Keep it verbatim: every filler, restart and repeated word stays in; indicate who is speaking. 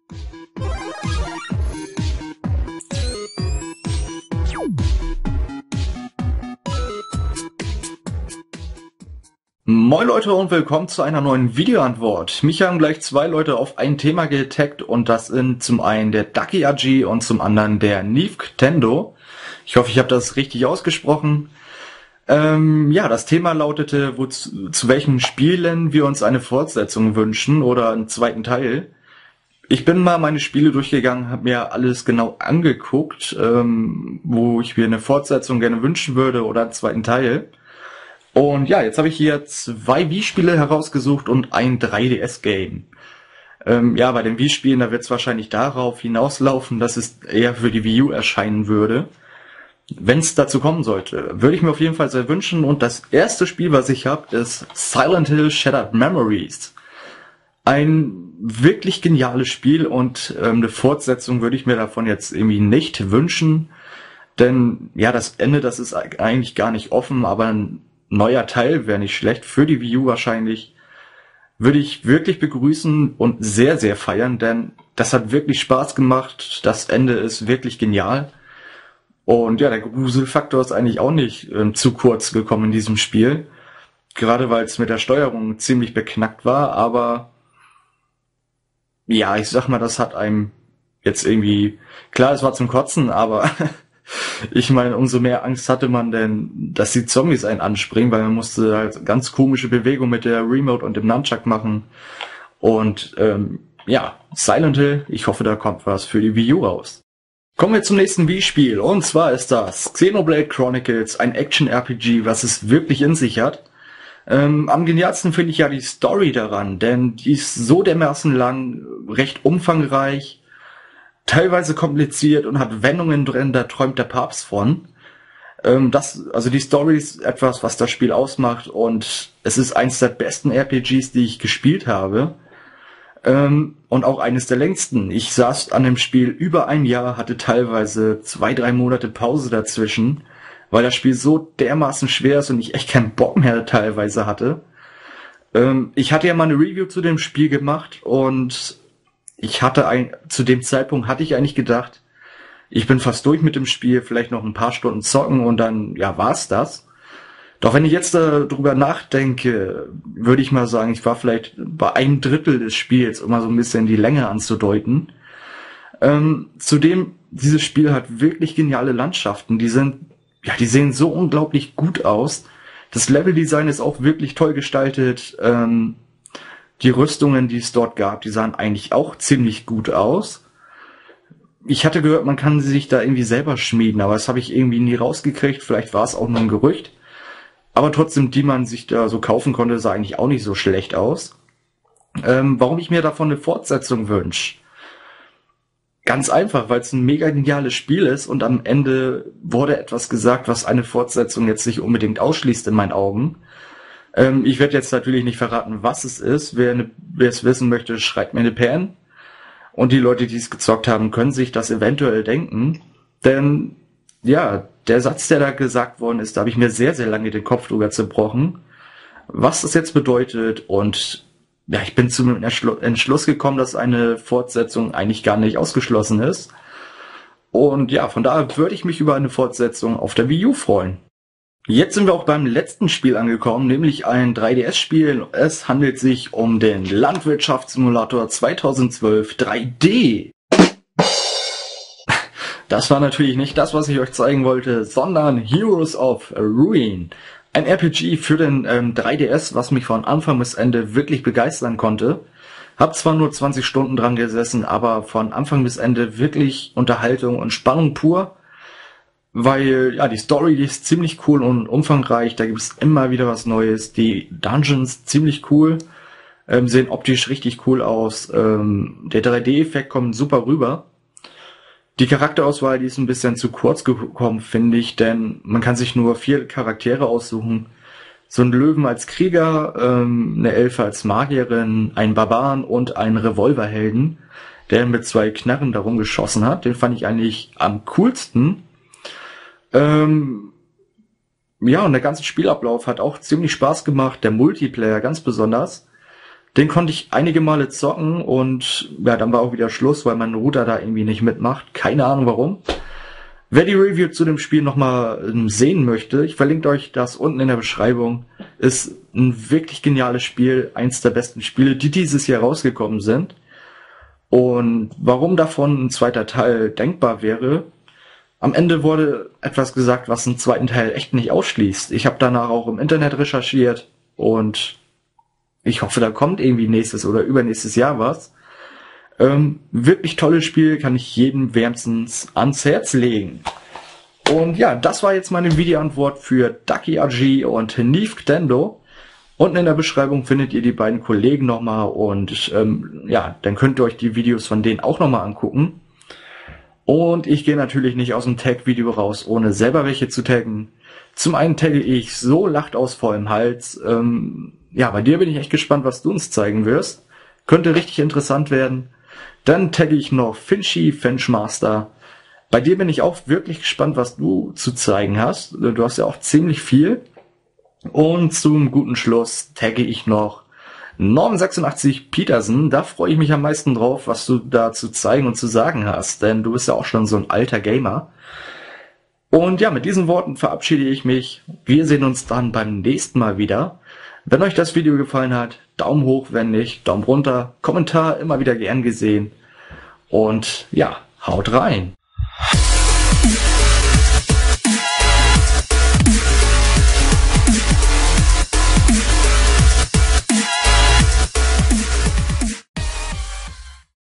Speaker 1: Moin Leute und willkommen zu einer neuen Videoantwort. Mich haben gleich zwei Leute auf ein Thema getaggt und das sind zum einen der Ducky A G und zum anderen der Nivktendo. Ich hoffe, ich habe das richtig ausgesprochen. Ähm, ja, das Thema lautete, wo zu, zu welchen Spielen wir uns eine Fortsetzung wünschen oder einen zweiten Teil. Ich bin mal meine Spiele durchgegangen, habe mir alles genau angeguckt, ähm, wo ich mir eine Fortsetzung gerne wünschen würde oder einen zweiten Teil. Und ja, jetzt habe ich hier zwei Wii-Spiele herausgesucht und ein drei D S-Game. Ähm, ja, bei den Wii-Spielen, da wird es wahrscheinlich darauf hinauslaufen, dass es eher für die Wii U erscheinen würde. Wenn es dazu kommen sollte, würde ich mir auf jeden Fall sehr wünschen. Und das erste Spiel, was ich habe, ist Silent Hill Shattered Memories. Ein wirklich geniales Spiel und ähm, eine Fortsetzung würde ich mir davon jetzt irgendwie nicht wünschen. Denn ja, das Ende, das ist eigentlich gar nicht offen, aber ein neuer Teil wäre nicht schlecht, für die Wii U wahrscheinlich. Würde ich wirklich begrüßen und sehr, sehr feiern, denn das hat wirklich Spaß gemacht. Das Ende ist wirklich genial. Und ja, der Gruselfaktor ist eigentlich auch nicht ähm, zu kurz gekommen in diesem Spiel. Gerade weil es mit der Steuerung ziemlich beknackt war, aber ja, ich sag mal, das hat einem jetzt irgendwie, klar, es war zum Kotzen, aber ich meine, umso mehr Angst hatte man denn, dass die Zombies einen anspringen, weil man musste halt ganz komische Bewegungen mit der Remote und dem Nunchuck machen. Und ähm, ja, Silent Hill, ich hoffe, da kommt was für die Wii U raus. Kommen wir zum nächsten Wii-Spiel, und zwar ist das Xenoblade Chronicles, ein Action-R P G, was es wirklich in sich hat. Ähm, am genialsten finde ich ja die Story daran, denn die ist so dermaßen lang, recht umfangreich, teilweise kompliziert und hat Wendungen drin, da träumt der Papst von. Ähm, das, also die Story ist etwas, was das Spiel ausmacht, und es ist eins der besten R P Gs, die ich gespielt habe. Ähm, und auch eines der längsten. Ich saß an dem Spiel über ein Jahr, hatte teilweise zwei, drei Monate Pause dazwischen, weil das Spiel so dermaßen schwer ist und ich echt keinen Bock mehr teilweise hatte. Ähm, ich hatte ja mal eine Review zu dem Spiel gemacht und ich hatte ein, zu dem Zeitpunkt hatte ich eigentlich gedacht, ich bin fast durch mit dem Spiel, vielleicht noch ein paar Stunden zocken und dann, ja, war's das. Doch wenn ich jetzt darüber nachdenke, würde ich mal sagen, ich war vielleicht bei einem Drittel des Spiels, um mal so ein bisschen die Länge anzudeuten. Ähm, zudem, dieses Spiel hat wirklich geniale Landschaften, die sind, ja, die sehen so unglaublich gut aus. Das Leveldesign ist auch wirklich toll gestaltet, ähm, die Rüstungen, die es dort gab, die sahen eigentlich auch ziemlich gut aus. Ich hatte gehört, man kann sie sich da irgendwie selber schmieden, aber das habe ich irgendwie nie rausgekriegt. Vielleicht war es auch nur ein Gerücht. Aber trotzdem, die man sich da so kaufen konnte, sah eigentlich auch nicht so schlecht aus. Ähm, warum ich mir davon eine Fortsetzung wünsche? Ganz einfach, weil es ein mega geniales Spiel ist und am Ende wurde etwas gesagt, was eine Fortsetzung jetzt nicht unbedingt ausschließt in meinen Augen. Ähm, ich werde jetzt natürlich nicht verraten, was es ist. Wer, ne, wer es wissen möchte, schreibt mir eine P N. Und die Leute, die es gezockt haben, können sich das eventuell denken. Denn, ja, der Satz, der da gesagt worden ist, da habe ich mir sehr, sehr lange den Kopf drüber zerbrochen. Was das jetzt bedeutet, und ja, ich bin zum Entschluss gekommen, dass eine Fortsetzung eigentlich gar nicht ausgeschlossen ist. Und ja, von daher würde ich mich über eine Fortsetzung auf der Wii U freuen. Jetzt sind wir auch beim letzten Spiel angekommen, nämlich ein drei D S-Spiel. Es handelt sich um den Landwirtschaftssimulator zweitausendzwölf drei D. Das war natürlich nicht das, was ich euch zeigen wollte, sondern Heroes of Ruin. Ein R P G für den ähm, drei D S, was mich von Anfang bis Ende wirklich begeistern konnte. Hab zwar nur zwanzig Stunden dran gesessen, aber von Anfang bis Ende wirklich Unterhaltung und Spannung pur. Weil, ja, die Story, die ist ziemlich cool und umfangreich, da gibt es immer wieder was Neues. Die Dungeons ziemlich cool, ähm, sehen optisch richtig cool aus. Ähm, der drei D-Effekt kommt super rüber. Die Charakterauswahl, die ist ein bisschen zu kurz gekommen, finde ich, denn man kann sich nur vier Charaktere aussuchen. So einen Löwen als Krieger, ähm, eine Elfe als Magierin, einen Barbaren und einen Revolverhelden, der mit zwei Knarren darum geschossen hat. Den fand ich eigentlich am coolsten. Ähm, ja, und der ganze Spielablauf hat auch ziemlich Spaß gemacht, der Multiplayer ganz besonders. Den konnte ich einige Male zocken und ja, dann war auch wieder Schluss, weil mein Router da irgendwie nicht mitmacht. Keine Ahnung warum. Wer die Review zu dem Spiel nochmal sehen möchte, ich verlinke euch das unten in der Beschreibung. Ist ein wirklich geniales Spiel, eins der besten Spiele, die dieses Jahr rausgekommen sind. Und warum davon ein zweiter Teil denkbar wäre, am Ende wurde etwas gesagt, was einen zweiten Teil echt nicht ausschließt. Ich habe danach auch im Internet recherchiert und ich hoffe, da kommt irgendwie nächstes oder übernächstes Jahr was. Ähm, wirklich tolles Spiel, kann ich jedem wärmstens ans Herz legen. Und ja, das war jetzt meine Videoantwort für Ducky R G und Neve Tendo. Unten in der Beschreibung findet ihr die beiden Kollegen nochmal und ähm, ja, dann könnt ihr euch die Videos von denen auch nochmal angucken. Und ich gehe natürlich nicht aus dem Tag-Video raus, ohne selber welche zu taggen. Zum einen tagge ich so lacht aus vollem Hals. Ähm, ja, bei dir bin ich echt gespannt, was du uns zeigen wirst. Könnte richtig interessant werden. Dann tagge ich noch Finchy Finchmaster. Bei dir bin ich auch wirklich gespannt, was du zu zeigen hast. Du hast ja auch ziemlich viel. Und zum guten Schluss tagge ich noch Norm sechsundachtzig Petersen. Da freue ich mich am meisten drauf, was du da zu zeigen und zu sagen hast. Denn du bist ja auch schon so ein alter Gamer. Und ja, mit diesen Worten verabschiede ich mich. Wir sehen uns dann beim nächsten Mal wieder. Wenn euch das Video gefallen hat, Daumen hoch, wenn nicht, Daumen runter, Kommentar immer wieder gern gesehen. Und ja, haut rein!